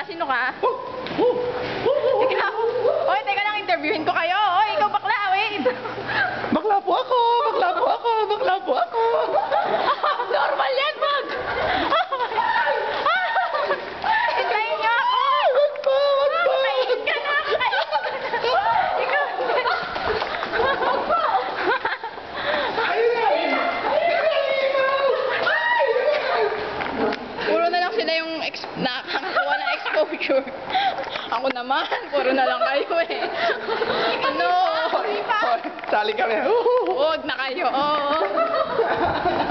Sino ka? Ikaw? Oy, teka lang, interviewin ko kayo. Oy, ikaw bakla, wait. Bakla po ako! Bakla po ako! Bakla po ako! Normal yan, wag! Hintayin niyo ako! Wag po! Wag po! Kain ka na! Kain ka na! Ikaw! Wag po! Puro na lang sila yung nakakakuha ng exposure. Ako naman, puro na lang kayo eh. Ano? Hoy, sali kami. Huwag na kayo. Oo.